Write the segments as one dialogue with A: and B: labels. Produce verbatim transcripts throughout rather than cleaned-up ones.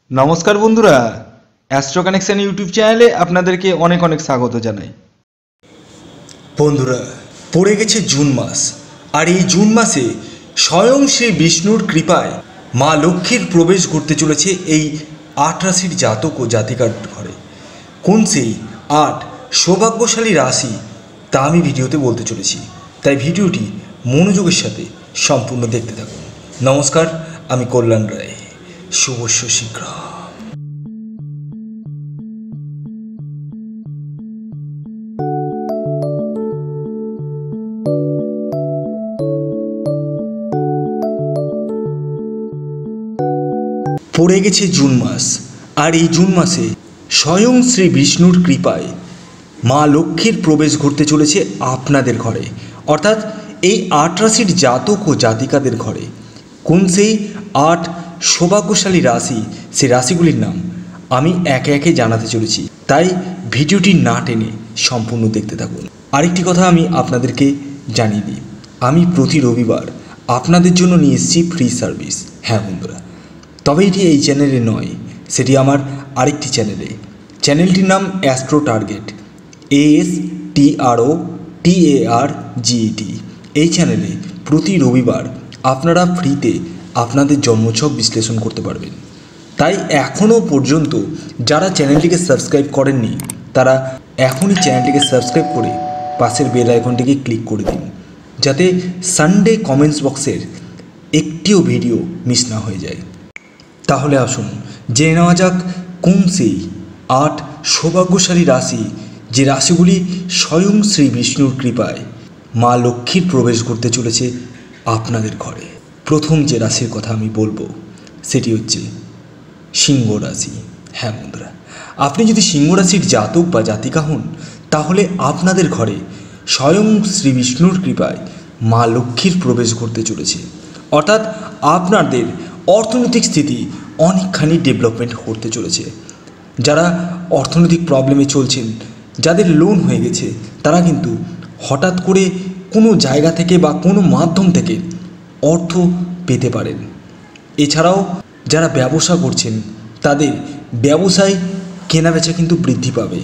A: নমস্কার বন্ধুরা, astro connection YouTube চ্যানেলে আপনাদেরকে অনেক অনেক স্বাগত জানাই।
B: বন্ধুরা, পড়ে গেছে জুন মাস, আর এই জুন মাসে স্বয়ং শ্রী বিষ্ণুর কৃপায় মা লক্ষ্মীর প্রবেশ ঘটতে চলেছে এই আট রাশির জাতক ও জাতিকার ঘরে। কোন সেই আট সৌভাগ্যশালী রাশি তা আমি ভিডিওতে বলতে চলেছি, তাই ভিডিওটি মনোযোগের সাথে সম্পূর্ণ দেখতে থাকুন। নমস্কার, আমি কল্যাণ রায়। শুভস্য শীঘ্র। পড়ে গেছে জুন মাস, আর এই জুন মাসে স্বয়ং শ্রী বিষ্ণুর কৃপায় মা লক্ষ্মীর প্রবেশ ঘটতে চলেছে আপনাদের ঘরে, অর্থাৎ এই আট রাশির জাতক ও জাতিকাদের ঘরে। কোন সেই আট সৌভাগ্যশালী রাশি, সেই রাশিগুলির নাম আমি একে একে জানাতে চলেছি, তাই ভিডিওটি না টেনে সম্পূর্ণ দেখতে থাকুন। আরেকটি কথা আমি আপনাদেরকে জানিয়ে দিই, আমি প্রতি রবিবার আপনাদের জন্য নিয়ে এসেছি ফ্রি সার্ভিস। হ্যাঁ বন্ধুরা, তবে এটি এই চ্যানেলে নয়, সেটি আমার আরেকটি চ্যানেলে। চ্যানেলটির নাম Astro Target, S T R O T A R G E T. এই চ্যানেলে প্রতি রবিবার আপনারা ফ্রিতে আপনাদের জন্মছক বিশ্লেষণ করতে পারবেন। তাই এখনও পর্যন্ত যারা চ্যানেলটিকে সাবস্ক্রাইব করেননি, তারা এখনই চ্যানেলটিকে সাবস্ক্রাইব করে পাশের বেল আইকনটিকে ক্লিক করে দিন, যাতে সানডে কমেন্টস বক্সের একটিও ভিডিও মিস না হয়ে যায়। তাহলে আসুন জেনে নেওয়া যাক কোন সেই আট সৌভাগ্যশালী রাশি, যে রাশিগুলি স্বয়ং শ্রী বিষ্ণুর কৃপায় মা লক্ষ্মীর প্রবেশ করতে চলেছে আপনাদের ঘরে। প্রথম যে রাশির কথা আমি বলবো সেটি হচ্ছে সিংহ রাশি। হ্যাঁ বন্ধুরা, আপনি যদি সিংহ রাশির জাতক বা জাতিকা হন, তাহলে আপনাদের ঘরে স্বয়ং শ্রী বিষ্ণুর কৃপায় মা লক্ষ্মীর প্রবেশ ঘটতে চলেছে, অর্থাৎ আপনাদের অর্থনৈতিক স্থিতি অনেকখানি ডেভেলপমেন্ট করতে চলেছে। যারা অর্থনৈতিক প্রবলেমে চলছেন, যাদের লোন হয়ে গেছে, তারা কিন্তু হঠাৎ করে কোনো জায়গা থেকে বা কোনো মাধ্যম থেকে অর্থ পেতে পারেন। এছাড়াও যারা ব্যবসা করছেন, তাদের ব্যবসায় কেনাবেচা কিন্তু বৃদ্ধি পাবে,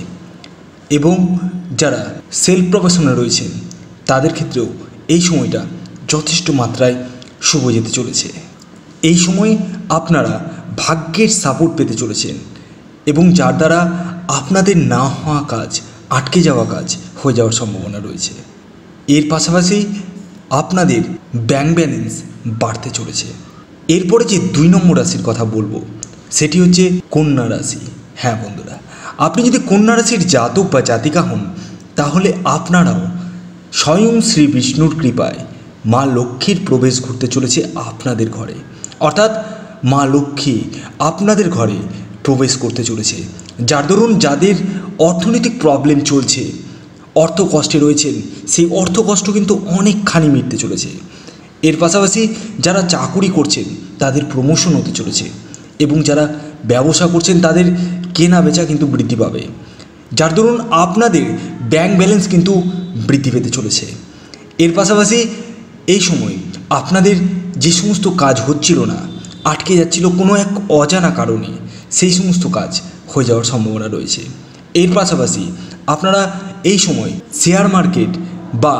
B: এবং যারা সেলফ প্রফেশনে রয়েছেন, তাদের ক্ষেত্রেও এই সময়টা যথেষ্ট মাত্রায় শুভ যেতে চলেছে। এই সময় আপনারা ভাগ্যের সাপোর্ট পেতে চলেছেন, এবং যার দ্বারা আপনাদের না হওয়া কাজ, আটকে যাওয়া কাজ হয়ে যাওয়ার সম্ভাবনা রয়েছে। এর পাশাপাশি আপনাদের ব্যাংক ব্যালেন্স বাড়তে চলেছে। এরপরে যে দুই নম্বর রাশির কথা বলবো সেটি হচ্ছে কন্যা রাশি। হ্যাঁ বন্ধুরা, আপনি যদি কন্যা রাশির জাতক বা জাতিকা হন, তাহলে আপনারাও স্বয়ং শ্রী বিষ্ণুর কৃপায় মা লক্ষ্মীর প্রবেশ ঘটতে চলেছে আপনাদের ঘরে, অর্থাৎ মা লক্ষ্মী আপনাদের ঘরে প্রবেশ করতে চলেছে। যার দরুন যাদের অর্থনৈতিক প্রবলেম চলছে, অর্থ কষ্টে রয়েছেন, সেই অর্থ কষ্ট কিন্তু অনেকখানি মিটতে চলেছে। এর পাশাপাশি যারা চাকুরি করছেন, তাদের প্রমোশন হতে চলেছে, এবং যারা ব্যবসা করছেন, তাদের কেনা বেচা কিন্তু বৃদ্ধি পাবে, যার দরুন আপনাদের ব্যাংক ব্যালেন্স কিন্তু বৃদ্ধি পেতে চলেছে। এর পাশাপাশি এই সময় আপনাদের যে সমস্ত কাজ হচ্ছিল না, আটকে যাচ্ছিল কোনো এক অজানা কারণে, সেই সমস্ত কাজ হয়ে যাওয়ার সম্ভাবনা রয়েছে। এর পাশাপাশি আপনারা এই সময় শেয়ার মার্কেট বা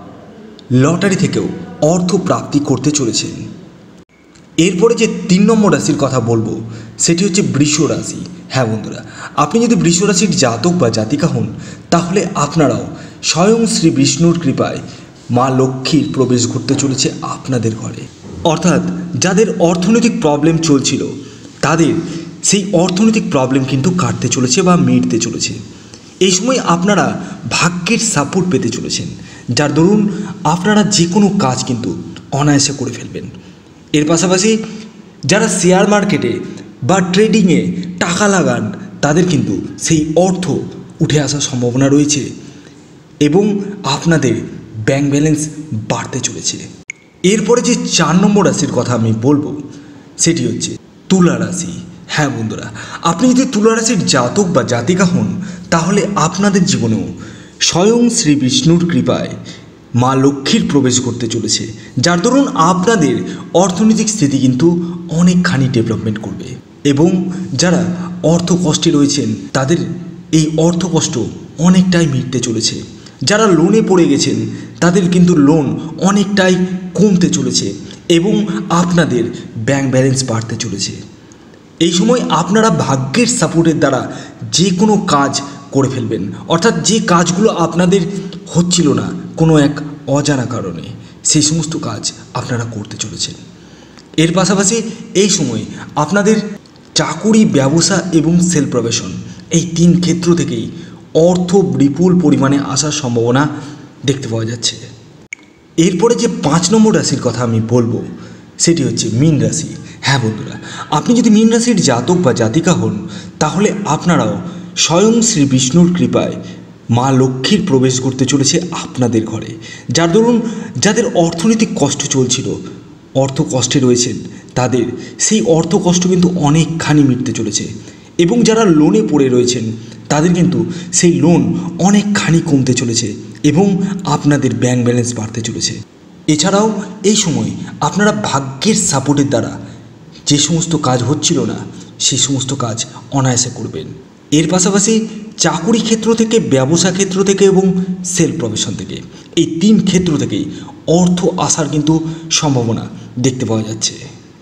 B: লটারি থেকেও অর্থ প্রাপ্তি করতে চলেছেন। এরপরে যে তিন নম্বর রাশির কথা বলবো সেটি হচ্ছে বৃষ রাশি। হ্যাঁ বন্ধুরা, আপনি যদি বৃষ রাশির জাতক বা জাতিকা হন, তাহলে আপনারাও স্বয়ং শ্রী বিষ্ণুর কৃপায় মা লক্ষ্মীর প্রবেশ ঘটতে চলেছে আপনাদের ঘরে, অর্থাৎ যাদের অর্থনৈতিক প্রবলেম চলছিল, তাদের সেই অর্থনৈতিক প্রবলেম কিন্তু কাটতে চলেছে বা মিটতে চলেছে। এই সময় আপনারা ভাগ্যের সাপোর্ট পেতে চলেছেন, যার দরুন আপনারা যে কোনো কাজ কিন্তু অনায়াসে করে ফেলবেন। এর পাশাপাশি যারা শেয়ার মার্কেটে বা ট্রেডিংয়ে টাকা লাগান, তাদের কিন্তু সেই অর্থ উঠে আসার সম্ভাবনা রয়েছে, এবং আপনাদের ব্যাংক ব্যালেন্স বাড়তে চলেছে। এরপরে যে চার নম্বর রাশির কথা আমি বলবো সেটি হচ্ছে তুলা রাশি। হ্যাঁ বন্ধুরা, আপনি যদি তুলা রাশির জাতক বা জাতিকা হন, তাহলে আপনাদের জীবনেও স্বয়ং শ্রী বিষ্ণুর কৃপায় মা লক্ষ্মীর প্রবেশ করতে চলেছে, যার দরুন আপনাদের অর্থনৈতিক স্থিতি কিন্তু অনেকখানি ডেভেলপমেন্ট করবে। এবং যারা অর্থ কষ্টে রয়েছেন তাদের এই অর্থ কষ্ট অনেকটাই মিটতে চলেছে। যারা লোনে পড়ে গেছেন তাদের কিন্তু লোন অনেকটাই কমতে চলেছে এবং আপনাদের ব্যাংক ব্যালেন্স বাড়তে চলেছে। এই সময় আপনারা ভাগ্যের সাপোর্টের দ্বারা যে কোনো কাজ করে ফেলবেন, অর্থাৎ যে কাজগুলো আপনাদের হচ্ছিল না কোনো এক অজানা কারণে, সেই সমস্ত কাজ আপনারা করতে চলেছেন। এর পাশাপাশি এই সময় আপনাদের চাকুরি, ব্যবসা এবং সেলফ প্রফেশন এই তিন ক্ষেত্র থেকেই অর্থ বিপুল পরিমাণে আসার সম্ভাবনা দেখতে পাওয়া যাচ্ছে। এরপরে যে পাঁচ নম্বর রাশির কথা আমি বলবো সেটি হচ্ছে মীন রাশি। হ্যাঁ বন্ধুরা, আপনি যদি মীন রাশির জাতক বা জাতিকা হন তাহলে আপনারাও স্বয়ং শ্রী বিষ্ণুর কৃপায় মা লক্ষ্মীর প্রবেশ করতে চলেছে আপনাদের ঘরে। যার দরুন যাদের অর্থনৈতিক কষ্ট চলছিল, অর্থ কষ্টে রয়েছেন, তাদের সেই অর্থ কষ্ট কিন্তু অনেকখানি মিটতে চলেছে এবং যারা লোনে পড়ে রয়েছেন তাদের কিন্তু সেই লোন অনেকখানি কমতে চলেছে এবং আপনাদের ব্যাংক ব্যালেন্স বাড়তে চলেছে। এছাড়াও এই সময় আপনারা ভাগ্যের সাপোর্টের দ্বারা যে সমস্ত কাজ হচ্ছিল না সেই সমস্ত কাজ অনায়াসে করবেন। এর পাশাপাশি চাকুরি ক্ষেত্র থেকে, ব্যবসা ক্ষেত্র থেকে এবং সেলফ প্রফেশন থেকে, এই তিন ক্ষেত্র থেকেই অর্থ আসার কিন্তু সম্ভাবনা দেখতে পাওয়া যাচ্ছে।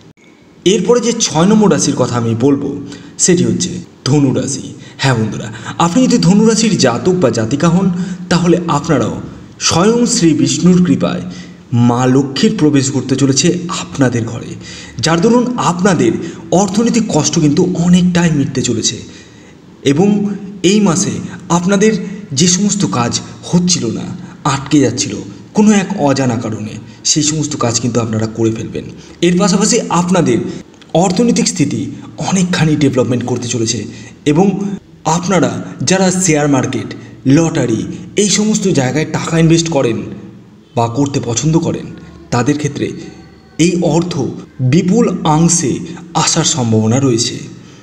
B: এরপরে যে ছয় নম্বর রাশির কথা আমি বলবো সেটি হচ্ছে ধনু রাশি। হ্যাঁ বন্ধুরা, আপনি যদি ধনু রাশির জাতক বা জাতিকা হন তাহলে আপনারাও স্বয়ং শ্রী বিষ্ণুর কৃপায় মা লক্ষ্মীর প্রবেশ করতে চলেছে আপনাদের ঘরে। যার দরুন আপনাদের অর্থনৈতিক কষ্ট কিন্তু অনেকটাই মিটতে চলেছে এবং এই মাসে আপনাদের যে সমস্ত কাজ হচ্ছিল না, আটকে যাচ্ছিল কোনো এক অজানা কারণে, সেই সমস্ত কাজ কিন্তু আপনারা করে ফেলবেন। এর পাশাপাশি আপনাদের অর্থনৈতিক স্থিতি অনেকখানি ডেভেলপমেন্ট করতে চলেছে এবং আপনারা যারা শেয়ার মার্কেট, লটারি এই সমস্ত জায়গায় টাকা ইনভেস্ট করেন বা করতে পছন্দ করেন তাদের ক্ষেত্রে এই অর্থ বিপুল অংশে আসার সম্ভাবনা রয়েছে।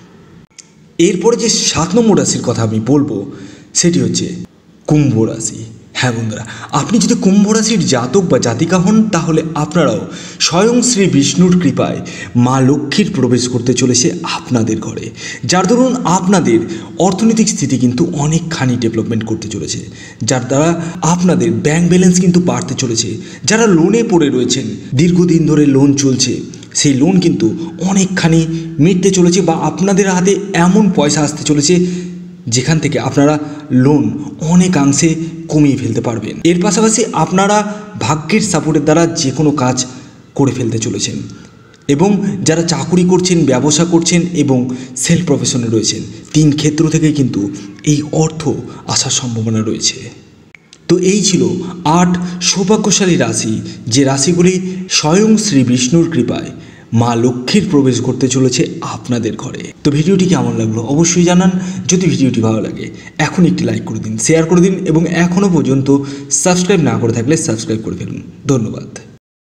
B: এরপরে যে সাত নম্বর রাশির কথা আমি বলবো সেটি হচ্ছে কুম্ভ রাশি। হ্যাঁ বন্ধুরা, আপনি যদি কুম্ভ রাশির জাতক বা জাতিকা হন তাহলে আপনারাও স্বয়ং শ্রী বিষ্ণুর কৃপায় মা লক্ষ্মীর প্রবেশ করতে চলেছে আপনাদের ঘরে। যার দরুন আপনাদের অর্থনৈতিক স্থিতি কিন্তু অনেকখানি ডেভেলপমেন্ট করতে চলেছে, যার দ্বারা আপনাদের ব্যাংক ব্যালেন্স কিন্তু বাড়তে চলেছে। যারা লোনে পড়ে রয়েছেন, দীর্ঘদিন ধরে লোন চলছে, সেই লোন কিন্তু অনেকখানি মিটতে চলেছে বা আপনাদের হাতে এমন পয়সা আসতে চলেছে যেখান থেকে আপনারা লোন অনেকাংশে কমিয়ে ফেলতে পারবেন। এর পাশাপাশি আপনারা ভাগ্যের সাপোর্টের দ্বারা যে কোনো কাজ করে ফেলতে চলেছেন এবং যারা চাকুরি করছেন, ব্যবসা করছেন এবং সেলফ প্রফেশনে রয়েছেন, তিন ক্ষেত্র থেকে কিন্তু এই অর্থ আসার সম্ভাবনা রয়েছে। তো এই ছিল আট সৌভাগ্যশালী রাশি, যে রাশিগুলি স্বয়ং শ্রী বিষ্ণুর কৃপায় মা লক্ষ্মীর প্রবেশ করতে চলেছে আপনাদের ঘরে। তো ভিডিওটি কেমন লাগলো অবশ্যই জানান। যদি ভিডিওটি ভালো লাগে এখন একটি লাইক করে দিন, শেয়ার করে দিন এবং এখনও পর্যন্ত সাবস্ক্রাইব না করে থাকলে সাবস্ক্রাইব করে ফেলুন। ধন্যবাদ।